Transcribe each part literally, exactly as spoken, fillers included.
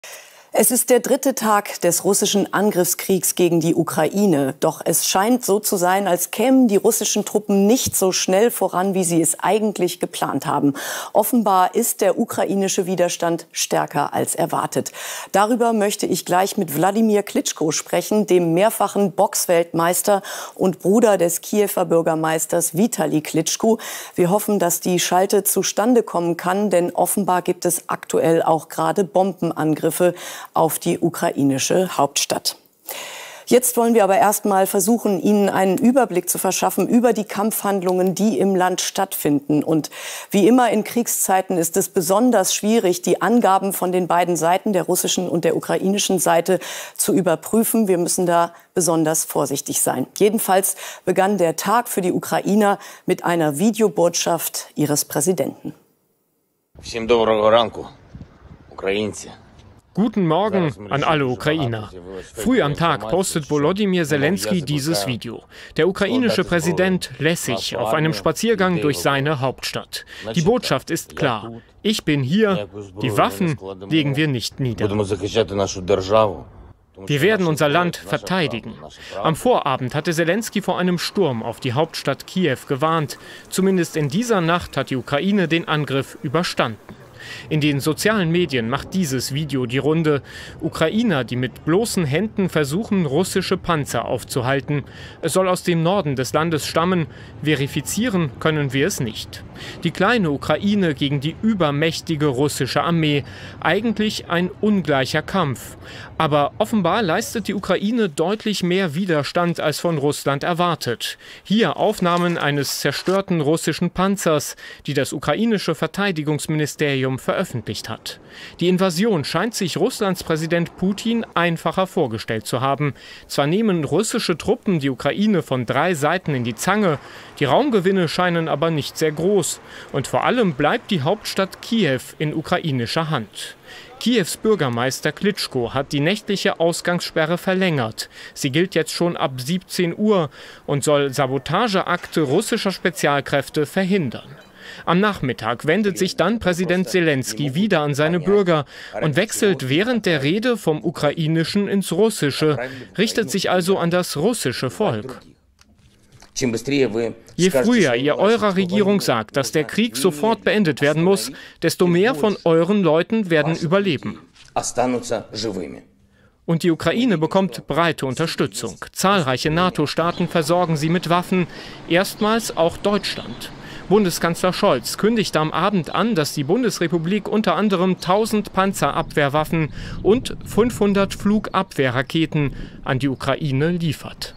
Es ist der dritte Tag des russischen Angriffskriegs gegen die Ukraine. Doch es scheint so zu sein, als kämen die russischen Truppen nicht so schnell voran, wie sie es eigentlich geplant haben. Offenbar ist der ukrainische Widerstand stärker als erwartet. Darüber möchte ich gleich mit Wladimir Klitschko sprechen, dem mehrfachen Boxweltmeister und Bruder des Kiewer Bürgermeisters Vitali Klitschko. Wir hoffen, dass die Schalte zustande kommen kann, denn offenbar gibt es aktuell auch gerade Bombenangriffe auf die ukrainische Hauptstadt. Jetzt wollen wir aber erst mal versuchen, Ihnen einen Überblick zu verschaffen über die Kampfhandlungen, die im Land stattfinden. Und wie immer in Kriegszeiten ist es besonders schwierig, die Angaben von den beiden Seiten, der russischen und der ukrainischen Seite, zu überprüfen. Wir müssen da besonders vorsichtig sein. Jedenfalls begann der Tag für die Ukrainer mit einer Videobotschaft ihres Präsidenten. Всім доброго ранку, українці. Guten Morgen an alle Ukrainer. Früh am Tag postet Volodymyr Zelensky dieses Video. Der ukrainische Präsident lässig auf einem Spaziergang durch seine Hauptstadt. Die Botschaft ist klar. Ich bin hier. Die Waffen legen wir nicht nieder. Wir werden unser Land verteidigen. Am Vorabend hatte Zelensky vor einem Sturm auf die Hauptstadt Kiew gewarnt. Zumindest in dieser Nacht hat die Ukraine den Angriff überstanden. In den sozialen Medien macht dieses Video die Runde. Ukrainer, die mit bloßen Händen versuchen, russische Panzer aufzuhalten. Es soll aus dem Norden des Landes stammen. Verifizieren können wir es nicht. Die kleine Ukraine gegen die übermächtige russische Armee. Eigentlich ein ungleicher Kampf. Aber offenbar leistet die Ukraine deutlich mehr Widerstand als von Russland erwartet. Hier Aufnahmen eines zerstörten russischen Panzers, die das ukrainische Verteidigungsministerium veröffentlicht hat. Die Invasion scheint sich Russlands Präsident Putin einfacher vorgestellt zu haben. Zwar nehmen russische Truppen die Ukraine von drei Seiten in die Zange, die Raumgewinne scheinen aber nicht sehr groß. Und vor allem bleibt die Hauptstadt Kiew in ukrainischer Hand. Kiews Bürgermeister Klitschko hat die nächtliche Ausgangssperre verlängert. Sie gilt jetzt schon ab siebzehn Uhr und soll Sabotageakte russischer Spezialkräfte verhindern. Am Nachmittag wendet sich dann Präsident Zelensky wieder an seine Bürger und wechselt während der Rede vom Ukrainischen ins Russische, richtet sich also an das russische Volk. Je früher ihr eurer Regierung sagt, dass der Krieg sofort beendet werden muss, desto mehr von euren Leuten werden überleben. Und die Ukraine bekommt breite Unterstützung. Zahlreiche NATO-Staaten versorgen sie mit Waffen, erstmals auch Deutschland. Bundeskanzler Scholz kündigte am Abend an, dass die Bundesrepublik unter anderem tausend Panzerabwehrwaffen und fünfhundert Flugabwehrraketen an die Ukraine liefert.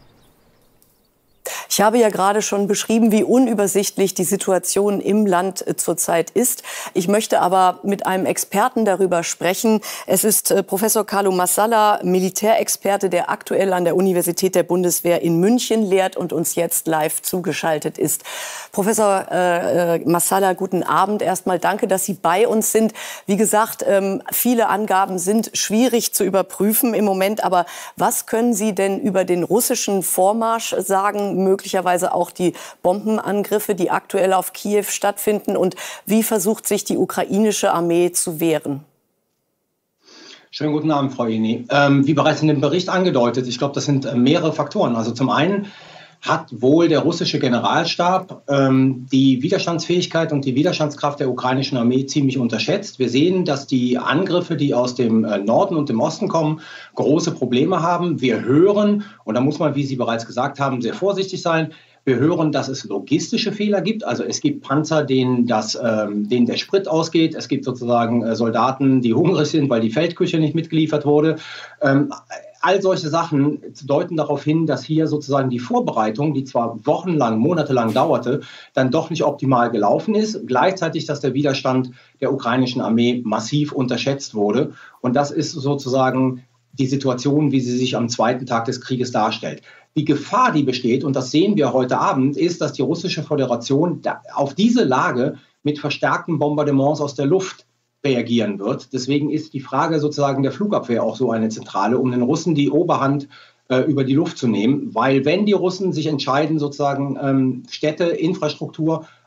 Ich habe ja gerade schon beschrieben, wie unübersichtlich die Situation im Land zurzeit ist. Ich möchte aber mit einem Experten darüber sprechen. Es ist äh, Professor Carlo Massala, Militärexperte, der aktuell an der Universität der Bundeswehr in München lehrt und uns jetzt live zugeschaltet ist. Professor äh, Massala, guten Abend. Erstmal danke, dass Sie bei uns sind. Wie gesagt, ähm, viele Angaben sind schwierig zu überprüfen im Moment. Aber was können Sie denn über den russischen Vormarsch sagen? Möglicherweise auch die Bombenangriffe, die aktuell auf Kiew stattfinden. Und wie versucht sich die ukrainische Armee zu wehren? Schönen guten Abend, Frau Eni. Ähm, wie bereits in dem Bericht angedeutet, ich glaube, das sind äh, mehrere Faktoren. Also zum einen hat wohl der russische Generalstab ähm, die Widerstandsfähigkeit und die Widerstandskraft der ukrainischen Armee ziemlich unterschätzt. Wir sehen, dass die Angriffe, die aus dem äh, Norden und dem Osten kommen, große Probleme haben. Wir hören, und da muss man, wie Sie bereits gesagt haben, sehr vorsichtig sein, wir hören, dass es logistische Fehler gibt. Also es gibt Panzer, denen, das, ähm, denen der Sprit ausgeht. Es gibt sozusagen äh, Soldaten, die hungrig sind, weil die Feldküche nicht mitgeliefert wurde. Ähm, all solche Sachen deuten darauf hin, dass hier sozusagen die Vorbereitung, die zwar wochenlang, monatelang dauerte, dann doch nicht optimal gelaufen ist. Gleichzeitig, dass der Widerstand der ukrainischen Armee massiv unterschätzt wurde. Und das ist sozusagen die Situation, wie sie sich am zweiten Tag des Krieges darstellt. Die Gefahr, die besteht, und das sehen wir heute Abend, ist, dass die russische Föderation auf diese Lage mit verstärkten Bombardements aus der Luft reagieren wird. Deswegen ist die Frage sozusagen der Flugabwehr auch so eine zentrale, um den Russen die Oberhand äh, über die Luft zu nehmen. Weil wenn die Russen sich entscheiden, sozusagen ähm, Städte, Infrastruktur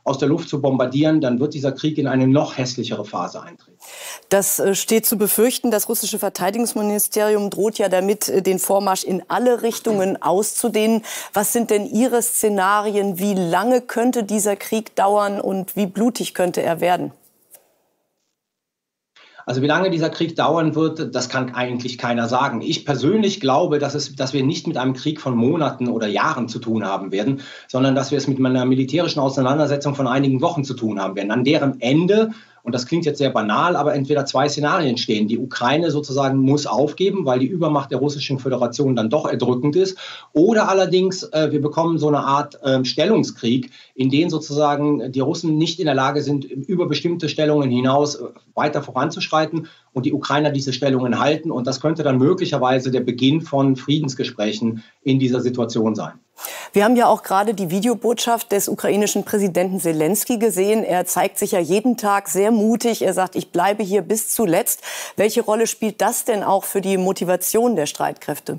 aus der Luft zu bombardieren, dann wird dieser Krieg in eine noch hässlichere Phase eintreten. Das steht zu befürchten. Das russische Verteidigungsministerium droht ja damit, den Vormarsch in alle Richtungen auszudehnen. Was sind denn Ihre Szenarien? Wie lange könnte dieser Krieg dauern und wie blutig könnte er werden? Also wie lange dieser Krieg dauern wird, das kann eigentlich keiner sagen. Ich persönlich glaube, dass, es, dass wir nicht mit einem Krieg von Monaten oder Jahren zu tun haben werden, sondern dass wir es mit einer militärischen Auseinandersetzung von einigen Wochen zu tun haben werden, an deren Ende, und das klingt jetzt sehr banal, aber entweder zwei Szenarien stehen. Die Ukraine sozusagen muss aufgeben, weil die Übermacht der Russischen Föderation dann doch erdrückend ist. Oder allerdings, äh, wir bekommen so eine Art äh, Stellungskrieg, in dem sozusagen die Russen nicht in der Lage sind, über bestimmte Stellungen hinaus äh, weiter voranzuschreiten und die Ukrainer diese Stellungen halten. Und das könnte dann möglicherweise der Beginn von Friedensgesprächen in dieser Situation sein. Wir haben ja auch gerade die Videobotschaft des ukrainischen Präsidenten Selenskyj gesehen. Er zeigt sich ja jeden Tag sehr mutig. Er sagt, ich bleibe hier bis zuletzt. Welche Rolle spielt das denn auch für die Motivation der Streitkräfte?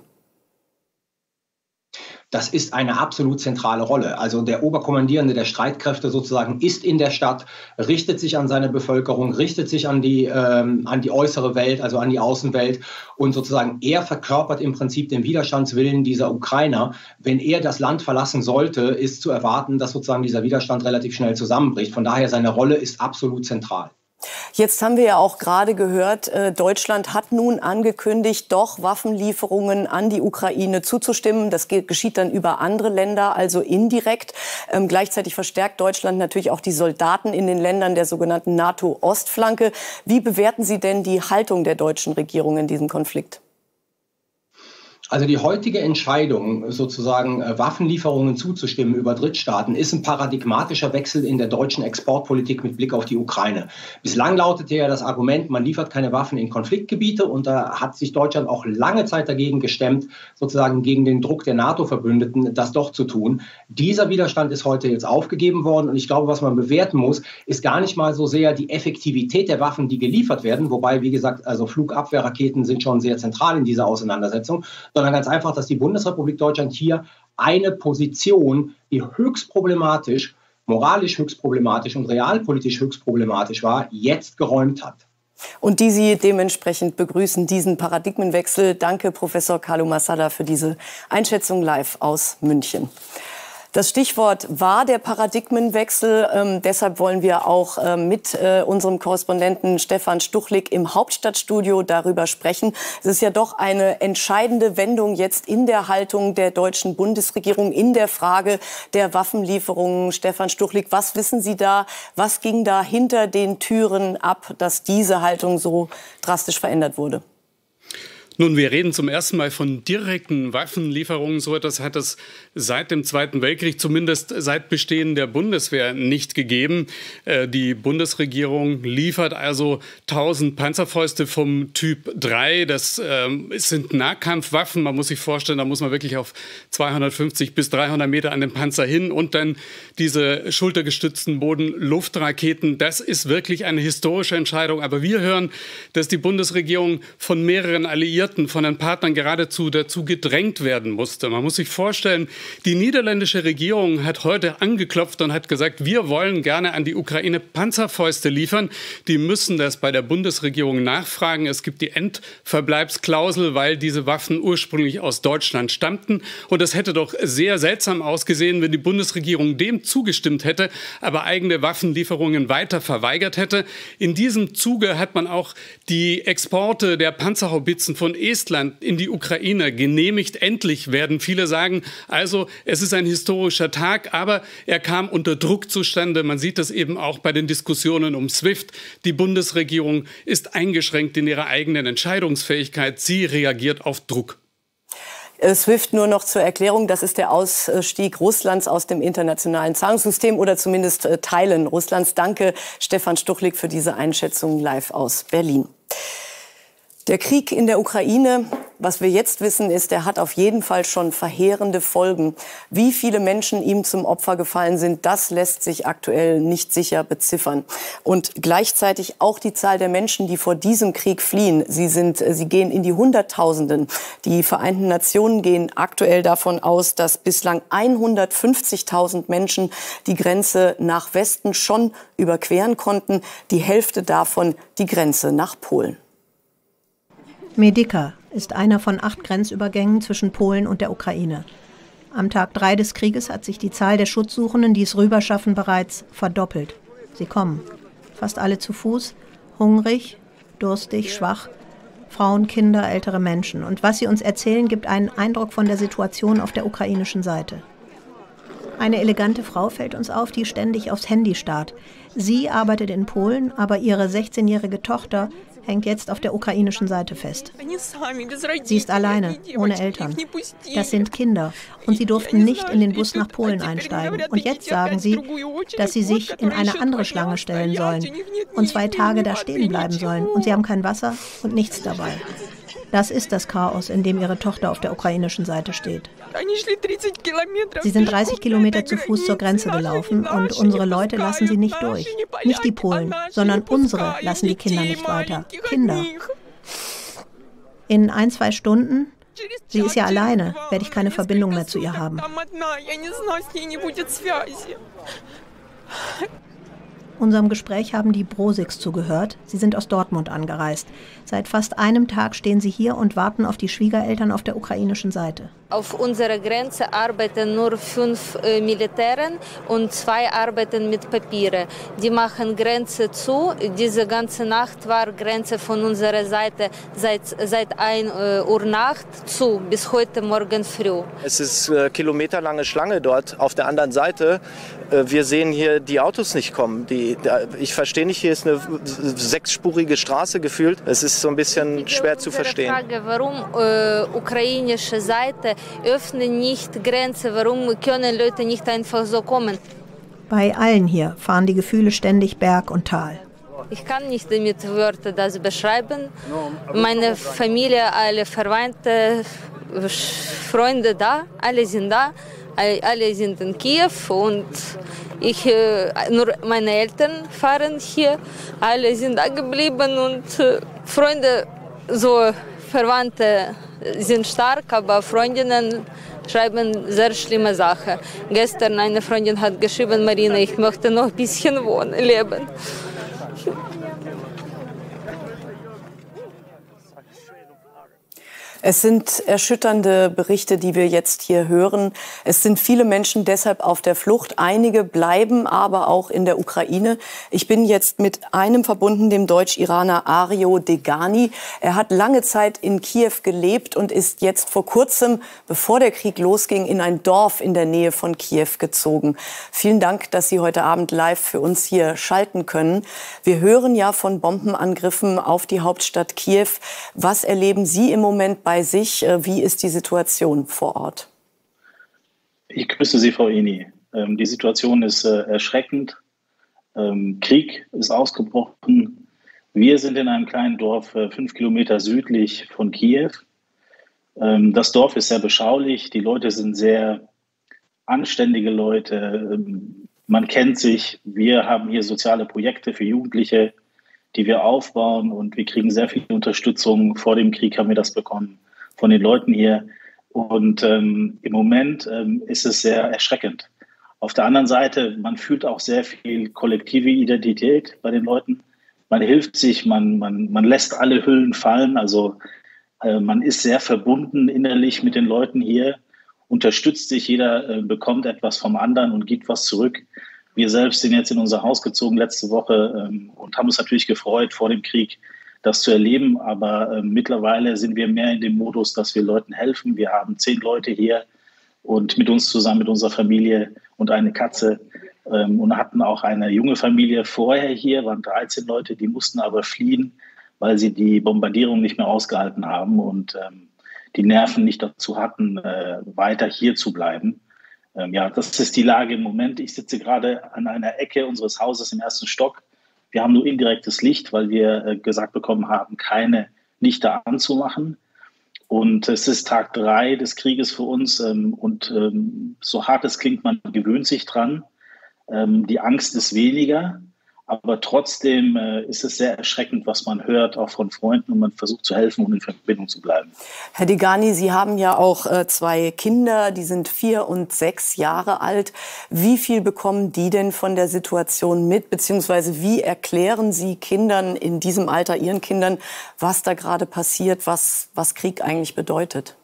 Das ist eine absolut zentrale Rolle. Also der Oberkommandierende der Streitkräfte sozusagen ist in der Stadt, richtet sich an seine Bevölkerung, richtet sich an die, ähm, an die äußere Welt, also an die Außenwelt. Und sozusagen er verkörpert im Prinzip den Widerstandswillen dieser Ukrainer. Wenn er das Land verlassen sollte, ist zu erwarten, dass sozusagen dieser Widerstand relativ schnell zusammenbricht. Von daher seine Rolle ist absolut zentral. Jetzt haben wir ja auch gerade gehört, äh, Deutschland hat nun angekündigt, doch Waffenlieferungen an die Ukraine zuzustimmen. Das geschieht dann über andere Länder, also indirekt. Ähm, gleichzeitig verstärkt Deutschland natürlich auch die Soldaten in den Ländern der sogenannten NATO-Ostflanke. Wie bewerten Sie denn die Haltung der deutschen Regierung in diesem Konflikt? Also die heutige Entscheidung, sozusagen Waffenlieferungen zuzustimmen über Drittstaaten, ist ein paradigmatischer Wechsel in der deutschen Exportpolitik mit Blick auf die Ukraine. Bislang lautete ja das Argument, man liefert keine Waffen in Konfliktgebiete, und da hat sich Deutschland auch lange Zeit dagegen gestemmt, sozusagen gegen den Druck der NATO-Verbündeten, das doch zu tun. Dieser Widerstand ist heute jetzt aufgegeben worden, und ich glaube, was man bewerten muss, ist gar nicht mal so sehr die Effektivität der Waffen, die geliefert werden, wobei, wie gesagt, also Flugabwehrraketen sind schon sehr zentral in dieser Auseinandersetzung, sondern ganz einfach, dass die Bundesrepublik Deutschland hier eine Position, die höchst problematisch, moralisch höchst problematisch und realpolitisch höchst problematisch war, jetzt geräumt hat. Und die Sie dementsprechend begrüßen, diesen Paradigmenwechsel. Danke, Professor Kalu Massala, für diese Einschätzung live aus München. Das Stichwort war der Paradigmenwechsel. Ähm, deshalb wollen wir auch äh, mit äh, unserem Korrespondenten Stefan Stuchlik im Hauptstadtstudio darüber sprechen. Es ist ja doch eine entscheidende Wendung jetzt in der Haltung der deutschen Bundesregierung in der Frage der Waffenlieferungen. Stefan Stuchlik, was wissen Sie da? Was ging da hinter den Türen ab, dass diese Haltung so drastisch verändert wurde? Nun, wir reden zum ersten Mal von direkten Waffenlieferungen. So etwas hat es seit dem Zweiten Weltkrieg, zumindest seit Bestehen der Bundeswehr, nicht gegeben. Die Bundesregierung liefert also tausend Panzerfäuste vom Typ drei. Das ähm, sind Nahkampfwaffen. Man muss sich vorstellen, da muss man wirklich auf zweihundertfünfzig bis dreihundert Meter an den Panzer hin. Und dann diese schultergestützten Boden-Luft-Raketen. Das ist wirklich eine historische Entscheidung. Aber wir hören, dass die Bundesregierung von mehreren Alliierten, von den Partnern geradezu dazu gedrängt werden musste. Man muss sich vorstellen, die niederländische Regierung hat heute angeklopft und hat gesagt, wir wollen gerne an die Ukraine Panzerfäuste liefern. Die müssen das bei der Bundesregierung nachfragen. Es gibt die Endverbleibsklausel, weil diese Waffen ursprünglich aus Deutschland stammten. Und es hätte doch sehr seltsam ausgesehen, wenn die Bundesregierung dem zugestimmt hätte, aber eigene Waffenlieferungen weiter verweigert hätte. In diesem Zuge hat man auch die Exporte der Panzerhaubitzen von Estland in die Ukraine genehmigt. Endlich, werden viele sagen. Also es ist ein historischer Tag, aber er kam unter Druck zustande. Man sieht das eben auch bei den Diskussionen um SWIFT. Die Bundesregierung ist eingeschränkt in ihrer eigenen Entscheidungsfähigkeit. Sie reagiert auf Druck. SWIFT nur noch zur Erklärung, das ist der Ausstieg Russlands aus dem internationalen Zahlungssystem oder zumindest Teilen Russlands. Danke, Stefan Stuchlik, für diese Einschätzung live aus Berlin. Der Krieg in der Ukraine, Was wir jetzt wissen, ist, er hat auf jeden Fall schon verheerende Folgen. Wie viele Menschen ihm zum Opfer gefallen sind, das lässt sich aktuell nicht sicher beziffern. Und gleichzeitig auch die Zahl der Menschen, die vor diesem Krieg fliehen. Sie sind, sie gehen in die Hunderttausenden. Die Vereinten Nationen gehen aktuell davon aus, dass bislang hundertfünfzigtausend Menschen die Grenze nach Westen schon überqueren konnten. Die Hälfte davon die Grenze nach Polen. Medyka ist einer von acht Grenzübergängen zwischen Polen und der Ukraine. Am Tag drei des Krieges hat sich die Zahl der Schutzsuchenden, die es rüberschaffen, bereits verdoppelt. Sie kommen. Fast alle zu Fuß, hungrig, durstig, schwach. Frauen, Kinder, ältere Menschen. Und was sie uns erzählen, gibt einen Eindruck von der Situation auf der ukrainischen Seite. Eine elegante Frau fällt uns auf, die ständig aufs Handy starrt. Sie arbeitet in Polen, aber ihre sechzehnjährige Tochter hängt jetzt auf der ukrainischen Seite fest. Sie ist alleine, ohne Eltern. Das sind Kinder und sie durften nicht in den Bus nach Polen einsteigen. Und jetzt sagen sie, dass sie sich in eine andere Schlange stellen sollen und zwei Tage da stehen bleiben sollen. Und sie haben kein Wasser und nichts dabei. Das ist das Chaos, in dem ihre Tochter auf der ukrainischen Seite steht. Sie sind dreißig Kilometer zu Fuß zur Grenze gelaufen und unsere Leute lassen sie nicht durch. Nicht die Polen, sondern unsere lassen die Kinder nicht weiter. Kinder. In ein, zwei Stunden, sie ist ja alleine, werde ich keine Verbindung mehr zu ihr haben. Unserem Gespräch haben die Brosigs zugehört. Sie sind aus Dortmund angereist. Seit fast einem Tag stehen sie hier und warten auf die Schwiegereltern auf der ukrainischen Seite. Auf unserer Grenze arbeiten nur fünf äh, Militären und zwei arbeiten mit Papiere. Die machen Grenze zu. Diese ganze Nacht war Grenze von unserer Seite seit, seit ein Uhr Nacht zu, bis heute Morgen früh. Es ist äh, kilometerlange Schlange dort auf der anderen Seite. Äh, wir sehen hier die Autos nicht kommen. Die, da, ich verstehe nicht, hier ist eine sechsspurige Straße gefühlt. Es ist so ein bisschen schwer zu verstehen. Frage, warum äh, ukrainische Seite öffnen nicht Grenze, warum können Leute nicht einfach so kommen? Bei allen hier fahren die Gefühle ständig Berg und Tal. Ich kann nicht mit Wörtern das beschreiben. Meine Familie, alle Verwandte, Freunde da, alle sind da, alle sind in Kiew und ich, nur meine Eltern fahren hier, alle sind da geblieben und Freunde, so Verwandte sind stark, aber Freundinnen schreiben sehr schlimme Sachen. Gestern eine Freundin hat geschrieben, Marina, ich möchte noch ein bisschen wohnen, leben. Es sind erschütternde Berichte, die wir jetzt hier hören. Es sind viele Menschen deshalb auf der Flucht. Einige bleiben aber auch in der Ukraine. Ich bin jetzt mit einem verbunden, dem Deutsch-Iraner Ario Degani. Er hat lange Zeit in Kiew gelebt und ist jetzt vor kurzem, bevor der Krieg losging, in ein Dorf in der Nähe von Kiew gezogen. Vielen Dank, dass Sie heute Abend live für uns hier schalten können. Wir hören ja von Bombenangriffen auf die Hauptstadt Kiew. Was erleben Sie im Moment bei bei sich? Wie ist die Situation vor Ort? Ich grüße Sie, Frau Eni. Ähm, die Situation ist äh, erschreckend. Ähm, Krieg ist ausgebrochen. Wir sind in einem kleinen Dorf äh, fünf Kilometer südlich von Kiew. Ähm, das Dorf ist sehr beschaulich. Die Leute sind sehr anständige Leute. Ähm, man kennt sich. Wir haben hier soziale Projekte für Jugendliche, die wir aufbauen, und wir kriegen sehr viel Unterstützung. Vor dem Krieg haben wir das bekommen von den Leuten hier. Und ähm, im Moment ähm, ist es sehr erschreckend. Auf der anderen Seite, man fühlt auch sehr viel kollektive Identität bei den Leuten. Man hilft sich, man, man, man lässt alle Hüllen fallen. Also äh, man ist sehr verbunden innerlich mit den Leuten hier, unterstützt sich, jeder äh, bekommt etwas vom anderen und gibt was zurück. Wir selbst sind jetzt in unser Haus gezogen letzte Woche ähm, und haben uns natürlich gefreut, vor dem Krieg das zu erleben. Aber äh, mittlerweile sind wir mehr in dem Modus, dass wir Leuten helfen. Wir haben zehn Leute hier und mit uns zusammen, mit unserer Familie und eine Katze. Ähm, und hatten auch eine junge Familie vorher hier, waren dreizehn Leute, die mussten aber fliehen, weil sie die Bombardierung nicht mehr ausgehalten haben und ähm, die Nerven nicht dazu hatten, äh, weiter hier zu bleiben. Ja, das ist die Lage im Moment. Ich sitze gerade an einer Ecke unseres Hauses im ersten Stock. Wir haben nur indirektes Licht, weil wir gesagt bekommen haben, keine Lichter anzumachen. Und es ist Tag drei des Krieges für uns. Ähm, und ähm, so hart es klingt, man gewöhnt sich dran. Ähm, die Angst ist weniger. Aber trotzdem äh, ist es sehr erschreckend, was man hört, auch von Freunden, und man versucht zu helfen und in Verbindung zu bleiben. Herr Degani, Sie haben ja auch äh, zwei Kinder, die sind vier und sechs Jahre alt. Wie viel bekommen die denn von der Situation mit? Beziehungsweise wie erklären Sie Kindern in diesem Alter, Ihren Kindern, was da gerade passiert, was, was Krieg eigentlich bedeutet?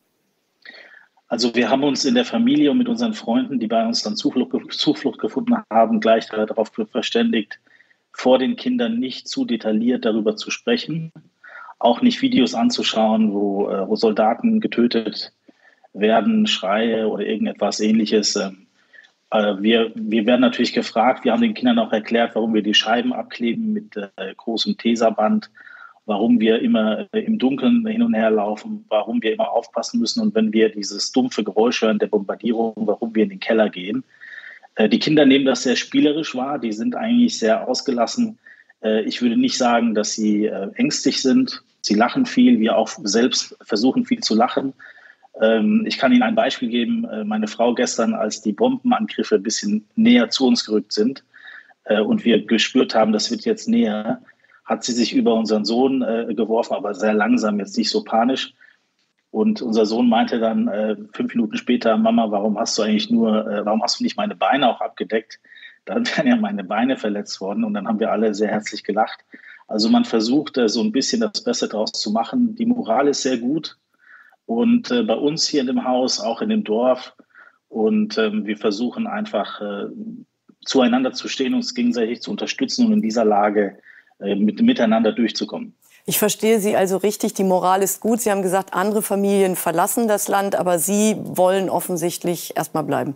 Also wir haben uns in der Familie und mit unseren Freunden, die bei uns dann Zuflucht, Zuflucht gefunden haben, gleich darauf verständigt, vor den Kindern nicht zu detailliert darüber zu sprechen, auch nicht Videos anzuschauen, wo, äh, wo Soldaten getötet werden, Schreie oder irgendetwas Ähnliches. Äh, wir, wir werden natürlich gefragt, wir haben den Kindern auch erklärt, warum wir die Scheiben abkleben mit äh, großem Tesaband, warum wir immer im Dunkeln hin und her laufen, warum wir immer aufpassen müssen und wenn wir dieses dumpfe Geräusch hören der Bombardierung, warum wir in den Keller gehen. Die Kinder nehmen das sehr spielerisch wahr, die sind eigentlich sehr ausgelassen. Ich würde nicht sagen, dass sie ängstlich sind. Sie lachen viel, wir auch selbst versuchen viel zu lachen. Ich kann Ihnen ein Beispiel geben. Meine Frau gestern, als die Bombenangriffe ein bisschen näher zu uns gerückt sind und wir gespürt haben, das wird jetzt näher, hat sie sich über unseren Sohn äh, geworfen, aber sehr langsam, jetzt nicht so panisch. Und unser Sohn meinte dann äh, fünf Minuten später, Mama, warum hast du eigentlich nur, äh, warum hast du nicht meine Beine auch abgedeckt? Dann wären ja meine Beine verletzt worden und dann haben wir alle sehr herzlich gelacht. Also man versucht äh, so ein bisschen das Beste draus zu machen. Die Moral ist sehr gut und äh, bei uns hier in dem Haus, auch in dem Dorf. Und ähm, wir versuchen einfach äh, zueinander zu stehen, uns gegenseitig zu unterstützen und in dieser Lage Mit, miteinander durchzukommen. Ich verstehe Sie also richtig, die Moral ist gut. Sie haben gesagt, andere Familien verlassen das Land, aber Sie wollen offensichtlich erstmal bleiben.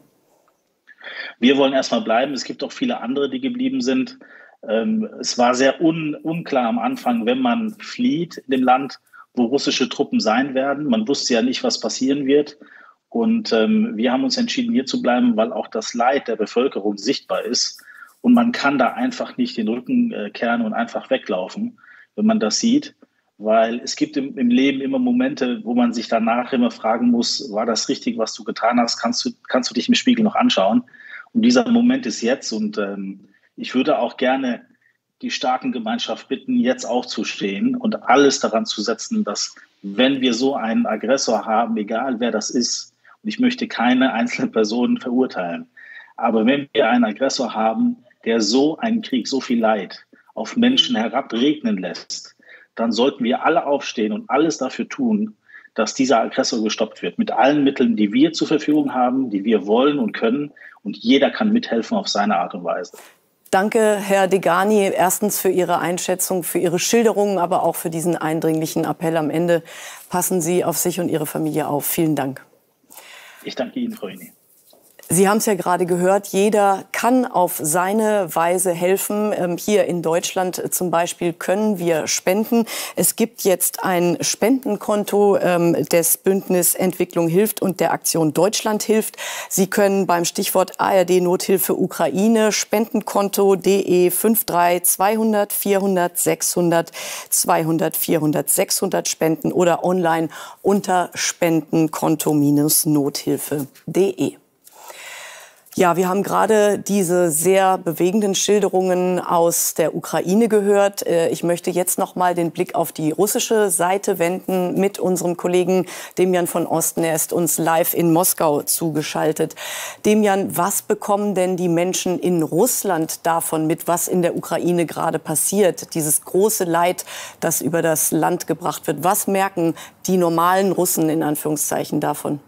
Wir wollen erstmal bleiben. Es gibt auch viele andere, die geblieben sind. Ähm, es war sehr un, unklar am Anfang, wenn man flieht in dem Land, wo russische Truppen sein werden. Man wusste ja nicht, was passieren wird. Und ähm, wir haben uns entschieden, hier zu bleiben, weil auch das Leid der Bevölkerung sichtbar ist. Und man kann da einfach nicht den Rücken äh, kehren und einfach weglaufen, wenn man das sieht. Weil es gibt im, im Leben immer Momente, wo man sich danach immer fragen muss, war das richtig, was du getan hast? Kannst du, kannst du dich im Spiegel noch anschauen? Und dieser Moment ist jetzt. Und ähm, ich würde auch gerne die Staatengemeinschaft bitten, jetzt aufzustehen und alles daran zu setzen, dass, wenn wir so einen Aggressor haben, egal wer das ist, und ich möchte keine einzelne Person verurteilen, aber wenn wir einen Aggressor haben, der so einen Krieg, so viel Leid auf Menschen herabregnen lässt, dann sollten wir alle aufstehen und alles dafür tun, dass dieser Aggressor gestoppt wird. Mit allen Mitteln, die wir zur Verfügung haben, die wir wollen und können. Und jeder kann mithelfen auf seine Art und Weise. Danke, Herr Degani, erstens für Ihre Einschätzung, für Ihre Schilderungen, aber auch für diesen eindringlichen Appell am Ende. Passen Sie auf sich und Ihre Familie auf. Vielen Dank. Ich danke Ihnen, Frau Ini. Sie haben es ja gerade gehört, jeder kann auf seine Weise helfen. Hier in Deutschland zum Beispiel können wir spenden. Es gibt jetzt ein Spendenkonto des Bündnis Entwicklung hilft und der Aktion Deutschland hilft. Sie können beim Stichwort A R D Nothilfe Ukraine Spendenkonto de fünf drei zweihundert vierhundert sechshundert zweihundert vierhundert sechshundert spenden oder online unter spendenkonto nothilfe punkt de. Ja, wir haben gerade diese sehr bewegenden Schilderungen aus der Ukraine gehört. Ich möchte jetzt noch mal den Blick auf die russische Seite wenden mit unserem Kollegen Demjan von Osten. Er ist uns live in Moskau zugeschaltet. Demjan, was bekommen denn die Menschen in Russland davon mit, was in der Ukraine gerade passiert? Dieses große Leid, das über das Land gebracht wird. Was merken die normalen Russen in Anführungszeichen davon?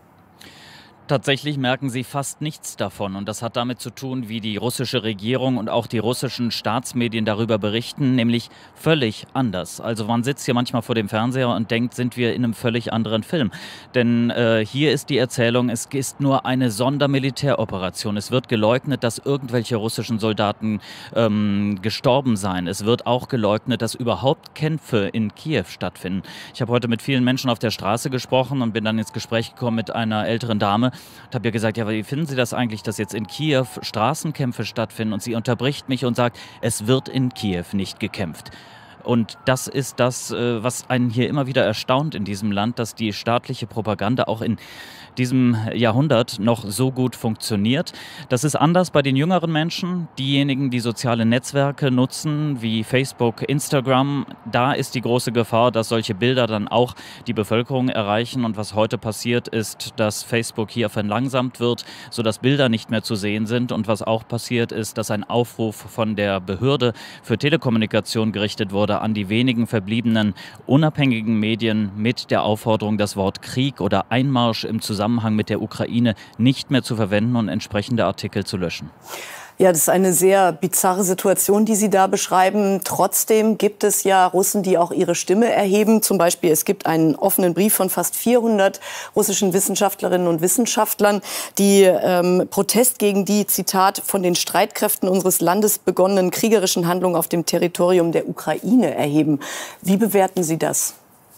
Tatsächlich merken sie fast nichts davon. Und das hat damit zu tun, wie die russische Regierung und auch die russischen Staatsmedien darüber berichten, nämlich völlig anders. Also man sitzt hier manchmal vor dem Fernseher und denkt, sind wir in einem völlig anderen Film. Denn äh, hier ist die Erzählung, es ist nur eine Sondermilitäroperation. Es wird geleugnet, dass irgendwelche russischen Soldaten ähm, gestorben seien. Es wird auch geleugnet, dass überhaupt Kämpfe in Kiew stattfinden. Ich habe heute mit vielen Menschen auf der Straße gesprochen und bin dann ins Gespräch gekommen mit einer älteren Dame. Ich habe ihr gesagt, ja, wie finden Sie das eigentlich, dass jetzt in Kiew Straßenkämpfe stattfinden? Und sie unterbricht mich und sagt, es wird in Kiew nicht gekämpft. Und das ist das, was einen hier immer wieder erstaunt in diesem Land, dass die staatliche Propaganda auch in diesem Jahrhundert noch so gut funktioniert. Das ist anders bei den jüngeren Menschen, diejenigen, die soziale Netzwerke nutzen, wie Facebook, Instagram. Da ist die große Gefahr, dass solche Bilder dann auch die Bevölkerung erreichen. Und was heute passiert ist, dass Facebook hier verlangsamt wird, sodass Bilder nicht mehr zu sehen sind. Und was auch passiert ist, dass ein Aufruf von der Behörde für Telekommunikation gerichtet wurde an die wenigen verbliebenen unabhängigen Medien mit der Aufforderung, das Wort Krieg oder Einmarsch im Zusammenhang mit der Ukraine nicht mehr zu verwenden und entsprechende Artikel zu löschen. Ja, das ist eine sehr bizarre Situation, die Sie da beschreiben. Trotzdem gibt es ja Russen, die auch ihre Stimme erheben. Zum Beispiel, es gibt einen offenen Brief von fast vierhundert russischen Wissenschaftlerinnen und Wissenschaftlern, die ähm, Protest gegen die, Zitat, von den Streitkräften unseres Landes begonnenen kriegerischen Handlungen auf dem Territorium der Ukraine erheben. Wie bewerten Sie das?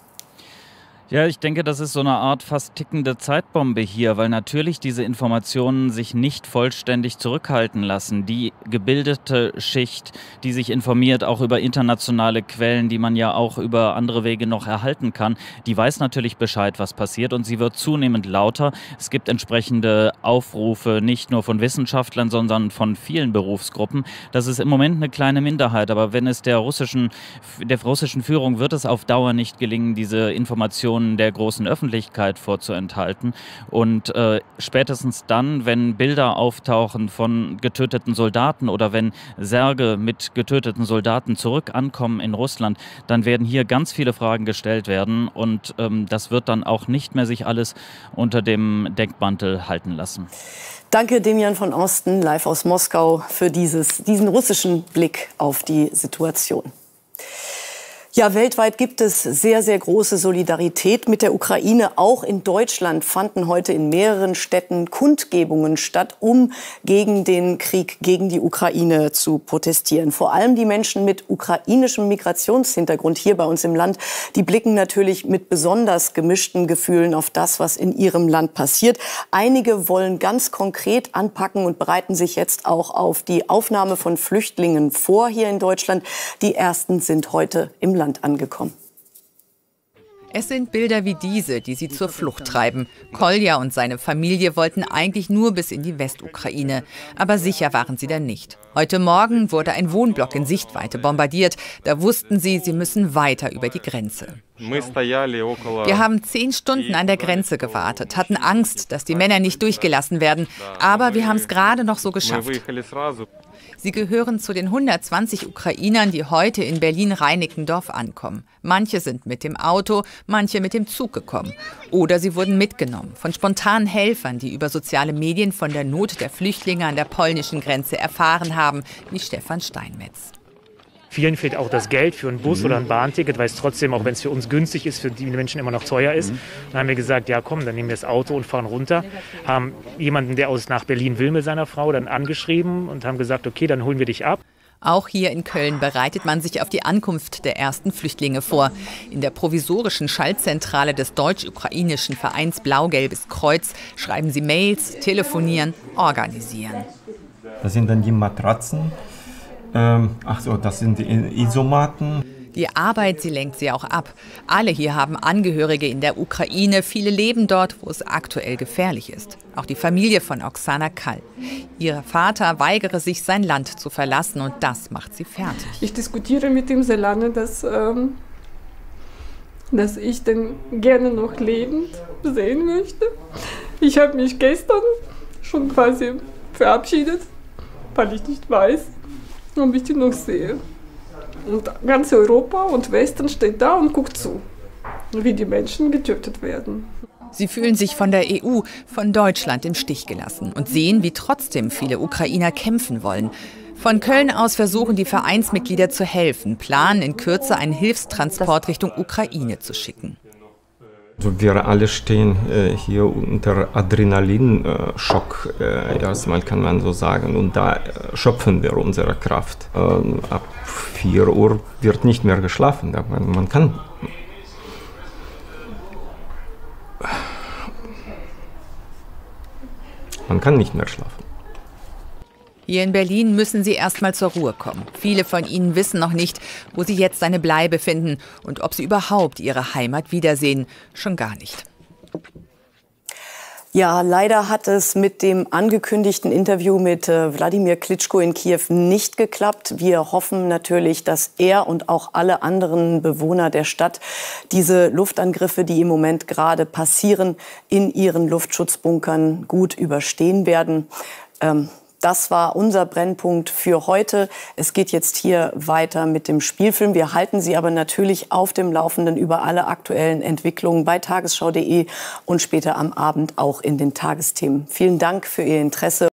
Ja, ich denke, das ist so eine Art fast tickende Zeitbombe hier, weil natürlich diese Informationen sich nicht vollständig zurückhalten lassen. Die gebildete Schicht, die sich informiert, auch über internationale Quellen, die man ja auch über andere Wege noch erhalten kann, die weiß natürlich Bescheid, was passiert, und sie wird zunehmend lauter. Es gibt entsprechende Aufrufe, nicht nur von Wissenschaftlern, sondern von vielen Berufsgruppen. Das ist im Moment eine kleine Minderheit, aber wenn es der russischen, der russischen Führung wird es auf Dauer nicht gelingen, diese Informationen der großen Öffentlichkeit vorzuenthalten. Und äh, spätestens dann, wenn Bilder auftauchen von getöteten Soldaten oder wenn Särge mit getöteten Soldaten zurück ankommen in Russland, dann werden hier ganz viele Fragen gestellt werden, und ähm, das wird dann auch nicht mehr sich alles unter dem Deckmantel halten lassen. Danke, Demian von Osten, live aus Moskau, für dieses, diesen russischen Blick auf die Situation. Ja, weltweit gibt es sehr, sehr große Solidarität mit der Ukraine. Auch in Deutschland fanden heute in mehreren Städten Kundgebungen statt, um gegen den Krieg, gegen die Ukraine zu protestieren. Vor allem die Menschen mit ukrainischem Migrationshintergrund hier bei uns im Land, die blicken natürlich mit besonders gemischten Gefühlen auf das, was in ihrem Land passiert. Einige wollen ganz konkret anpacken und bereiten sich jetzt auch auf die Aufnahme von Flüchtlingen vor hier in Deutschland. Die ersten sind heute im Land angekommen. Es sind Bilder wie diese, die sie zur Flucht treiben. Kolja und seine Familie wollten eigentlich nur bis in die Westukraine. Aber sicher waren sie da nicht. Heute Morgen wurde ein Wohnblock in Sichtweite bombardiert. Da wussten sie, sie müssen weiter über die Grenze. Wir haben zehn Stunden an der Grenze gewartet, hatten Angst, dass die Männer nicht durchgelassen werden. Aber wir haben es gerade noch so geschafft. Sie gehören zu den hundertzwanzig Ukrainern, die heute in Berlin-Reinickendorf ankommen. Manche sind mit dem Auto, manche mit dem Zug gekommen. Oder sie wurden mitgenommen von spontanen Helfern, die über soziale Medien von der Not der Flüchtlinge an der polnischen Grenze erfahren haben, wie Stefan Steinmetz. Vielen fehlt auch das Geld für einen Bus mhm. oder ein Bahnticket, weil es trotzdem, auch wenn es für uns günstig ist, für die Menschen immer noch teuer ist. Mhm. Dann haben wir gesagt, ja komm, dann nehmen wir das Auto und fahren runter. Haben jemanden, der aus nach Berlin will mit seiner Frau, dann angeschrieben und haben gesagt, okay, dann holen wir dich ab. Auch hier in Köln bereitet man sich auf die Ankunft der ersten Flüchtlinge vor. In der provisorischen Schaltzentrale des deutsch-ukrainischen Vereins Blau-Gelbes Kreuz schreiben sie Mails, telefonieren, organisieren. Das sind dann die Matratzen. Ähm, ach so, das sind die Isomatten. Die Arbeit, sie lenkt sie auch ab. Alle hier haben Angehörige in der Ukraine. Viele leben dort, wo es aktuell gefährlich ist. Auch die Familie von Oksana Kall. Ihr Vater weigere sich, sein Land zu verlassen, und das macht sie fertig. Ich diskutiere mit ihm sehr lange, dass, ähm, dass ich den gerne noch lebend sehen möchte. Ich habe mich gestern schon quasi verabschiedet, weil ich nicht weiß, ob ich ihn noch sehe. Und ganz Europa und Westen steht da und guckt zu, wie die Menschen getötet werden. Sie fühlen sich von der E U, von Deutschland im Stich gelassen und sehen, wie trotzdem viele Ukrainer kämpfen wollen. Von Köln aus versuchen die Vereinsmitglieder zu helfen, planen in Kürze einen Hilfstransport Richtung Ukraine zu schicken. Also wir alle stehen äh, hier unter Adrenalinschock, äh, erstmal kann man so sagen, und da äh, schöpfen wir unsere Kraft. Ähm, ab vier Uhr wird nicht mehr geschlafen, aber man kann. Man kann nicht mehr schlafen. Hier in Berlin müssen sie erst mal zur Ruhe kommen. Viele von ihnen wissen noch nicht, wo sie jetzt eine Bleibe finden und ob sie überhaupt ihre Heimat wiedersehen. Schon gar nicht. Ja, leider hat es mit dem angekündigten Interview mit äh, Wladimir Klitschko in Kiew nicht geklappt. Wir hoffen natürlich, dass er und auch alle anderen Bewohner der Stadt diese Luftangriffe, die im Moment gerade passieren, in ihren Luftschutzbunkern gut überstehen werden. Ähm, Das war unser Brennpunkt für heute. Es geht jetzt hier weiter mit dem Spielfilm. Wir halten Sie aber natürlich auf dem Laufenden über alle aktuellen Entwicklungen bei tagesschau punkt de und später am Abend auch in den Tagesthemen. Vielen Dank für Ihr Interesse.